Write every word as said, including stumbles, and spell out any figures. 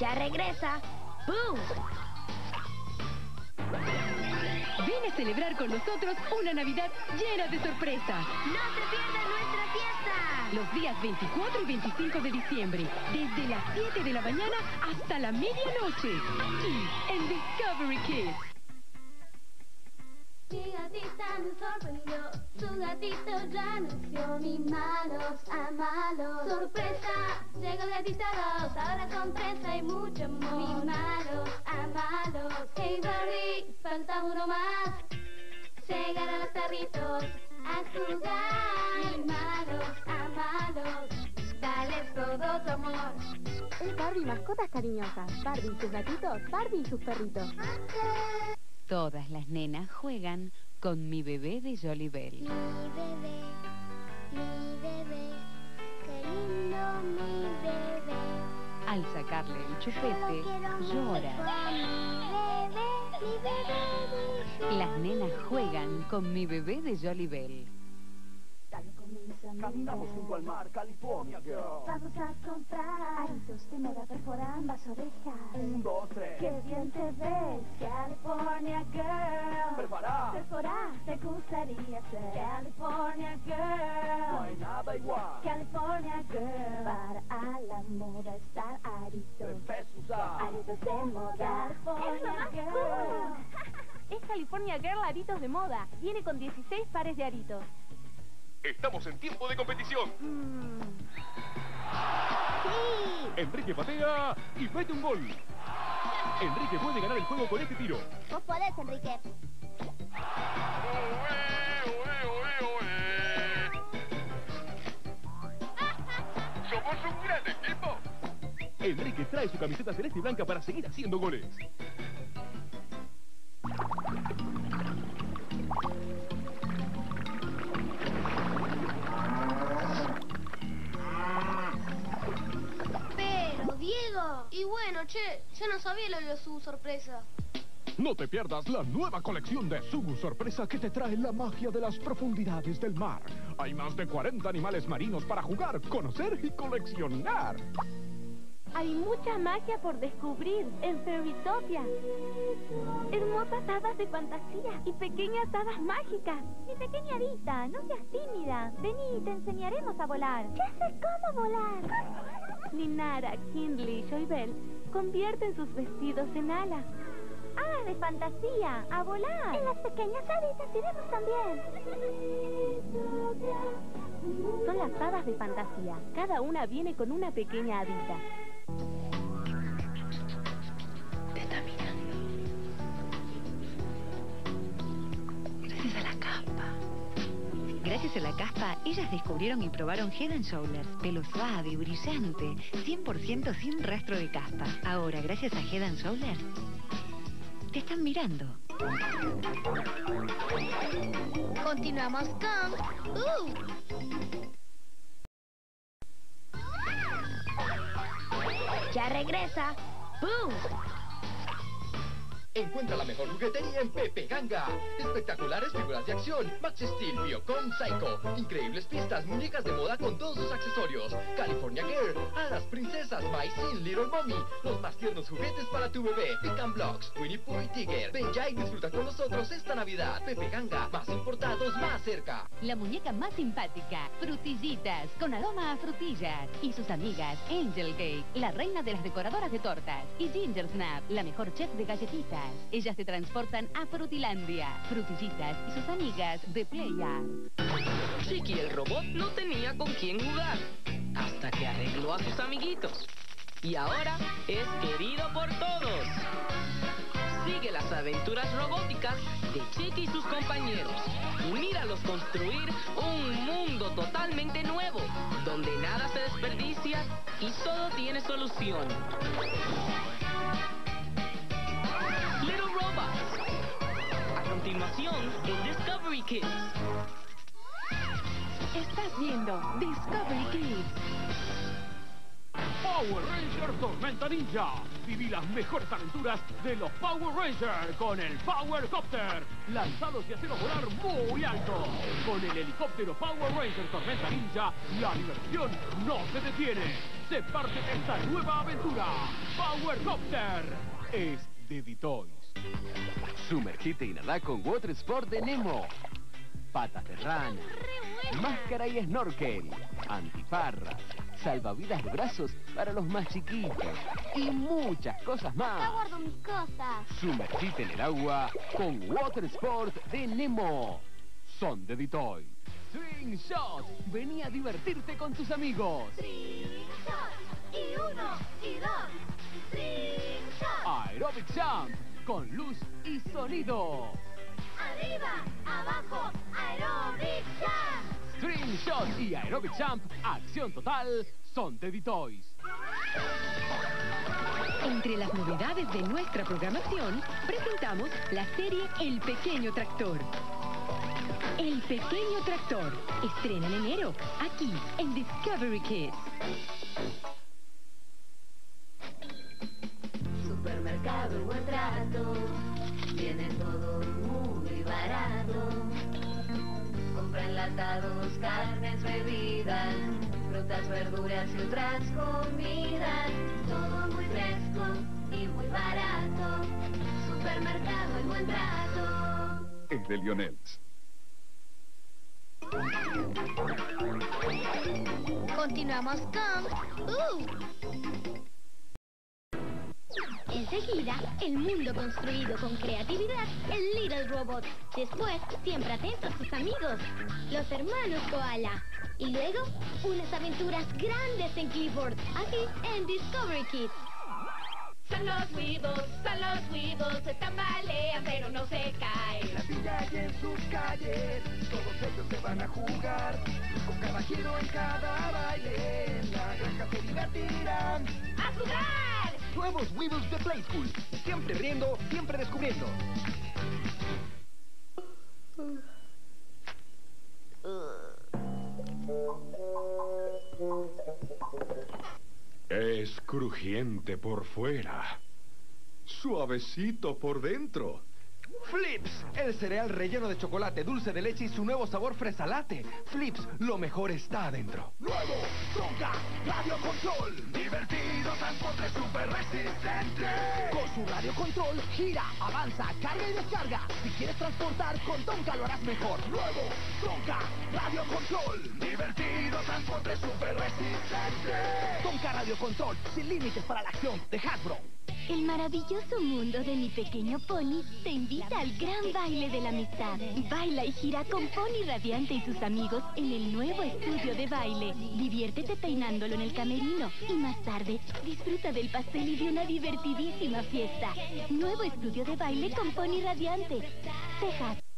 Ya regresa. ¡Boom! Ven a celebrar con nosotros una Navidad llena de sorpresas. ¡No te pierdas nuestra fiesta! Los días veinticuatro y veinticinco de diciembre, desde las siete de la mañana hasta la medianoche, aquí en Discovery Kids. Mi gatita me sorprendió, su gatito ya nació, mimalos, amalos. Sorpresa, llegó el gatito dos, ahora con prensa y mucho amor. Mimalos, amalos, hey Barbie, falta uno más. Llegarán los perritos a jugar. Mimalos, amalos, dale todo tu amor. Es Barbie mascotas cariñosas, Barbie y sus gatitos, Barbie y sus perritos. Todas las nenas juegan con Mi Bebé de Jolly Bell. Mi bebé, mi bebé, qué lindo mi bebé. Al sacarle el chupete, llora. Mi bebé, mi bebé, mi bebé. Las nenas juegan con Mi Bebé de Jolly Bell. Caminamos junto al mar, California Girl. Vamos a comprar aritos de moda, perforar ambas orejas. Un, dos, tres. Qué bien te ves, California Girl. Preparar. Perforar, te gustaría ser California No Girl. hay nada igual. California Girl. Para la moda estar aritos. Debes usar. Aritos de moda. California Girl. Es California Girl Aritos de Moda. Viene con dieciséis pares de aritos. Estamos en tiempo de competición. Mm. ¡Sí! Enrique patea y mete un gol. Enrique puede ganar el juego con este tiro. Vos podés, Enrique. ¡Somos un gran equipo! Enrique trae su camiseta celeste y blanca para seguir haciendo goles. Pero, Diego. Y bueno, che, yo no sabía lo de su sorpresa. No te pierdas la nueva colección de Sugu Sorpresa que te trae la magia de las profundidades del mar. Hay más de cuarenta animales marinos para jugar, conocer y coleccionar. Hay mucha magia por descubrir en Fairytopia. Hermosas hadas de fantasía y pequeñas hadas mágicas. Mi pequeña Rita, no seas tímida. Vení, te enseñaremos a volar. Ya sé cómo volar. Ninara, Kindly y Joybell convierten sus vestidos en alas. ¡Hadas de fantasía! ¡A volar! En las pequeñas haditas iremos también. Son las hadas de fantasía. Cada una viene con una pequeña hadita. Te está mirando. Gracias a la caspa. Gracias a la caspa, ellas descubrieron y probaron Head and Shoulders. Pelo suave y brillante, cien por ciento sin rastro de caspa. Ahora, gracias a Head and Shoulders, te están mirando. Continuamos con... ¡Uh! Ya regresa. ¡Boom! Encuentra la mejor juguetería en Pepe Ganga. Espectaculares figuras de acción, Max Steel, Biocon, Psycho. Increíbles pistas, muñecas de moda con todos sus accesorios. California Girl, hadas, princesas, My Sin, Little Mommy. Los más tiernos juguetes para tu bebé. Pick and Blocks, Winnie Pooh y Tiger. Ven ya y disfruta con nosotros esta Navidad. Pepe Ganga, más importados, más cerca. La muñeca más simpática, Frutillitas, con aroma a frutillas. Y sus amigas, Angel Cake, la reina de las decoradoras de tortas. Y Ginger Snap, la mejor chef de galletitas. Ellas te transportan a Frutilandia. Frutillitas y sus amigas de Play Art. Chiqui el robot no tenía con quién jugar, hasta que arregló a sus amiguitos. Y ahora es querido por todos. Sigue las aventuras robóticas de Chiqui y sus compañeros. Y míralos construir un mundo totalmente nuevo, donde nada se desperdicia y todo tiene solución. Little Robots. A continuación, en Discovery Kids. Estás viendo Discovery Kids. Power Rangers Tormenta Ninja. Viví las mejores aventuras de los Power Rangers con el Power Copter. Lanzados y haceros volar muy alto. Con el helicóptero Power Rangers Tormenta Ninja, la diversión no se detiene. Se parte de esta nueva aventura. Power Copter es de D-Toys. Sumergite y nadá con Water Sport de Nemo. Patas de rana, máscara y snorkel, antiparras, salvavidas de brazos para los más chiquitos y muchas cosas Acá más. guardo mis cosas. Sumergite en el agua con Water Sport de Nemo. Son de D-Toys. Swing Shot, vení a divertirte con tus amigos. Swing Shot. Y uno, y dos. Swing Shot. Aerobic Jump, con luz y sonido. Arriba, abajo, aerobic jump. String Shot y Aerobic Jump, acción total, son de D-Toys. Entre las novedades de nuestra programación, presentamos la serie El Pequeño Tractor. El Pequeño Tractor, estrena en enero, aquí en Discovery Kids. Supermercado El Buen Trato, tiene todo muy barato. Compra enlatados, carnes, bebidas, frutas, verduras y otras comidas. Todo muy fresco y muy barato. Supermercado El Buen Trato. Es de Lionels. Continuamos con... ¡Uh! Enseguida, el mundo construido con creatividad, el Little Robot. Después, siempre atento a sus amigos, los hermanos Koala. Y luego, unas aventuras grandes en Clifford, aquí en Discovery Kids. Son los Weebles, son los Weebles, se tambalean pero no se caen. En la villa y en sus calles, todos ellos se van a jugar. Con cada giro en cada baile, en la granja se divertirán. ¡A jugar! Nuevos Weebles de Play School. Siempre riendo, siempre descubriendo. Es crujiente por fuera, suavecito por dentro. Flips, el cereal relleno de chocolate, dulce de leche y su nuevo sabor fresalate. Flips, lo mejor está adentro. Nuevo, Tonka, Radio Control. Divertido, transporte super resistente. Con su radio control, gira, avanza, carga y descarga. Si quieres transportar, con Tonka lo harás mejor. Nuevo, Tonka, Radio Control. Divertido, transporte super resistente. Tonka Radio Control, sin límites para la acción, de Hasbro. El maravilloso mundo de mi pequeño pony te invita al gran baile de la amistad. Baila y gira con Pony Radiante y sus amigos en el nuevo estudio de baile. Diviértete peinándolo en el camerino y más tarde disfruta del pastel y de una divertidísima fiesta. Nuevo estudio de baile con Pony Radiante. Texas.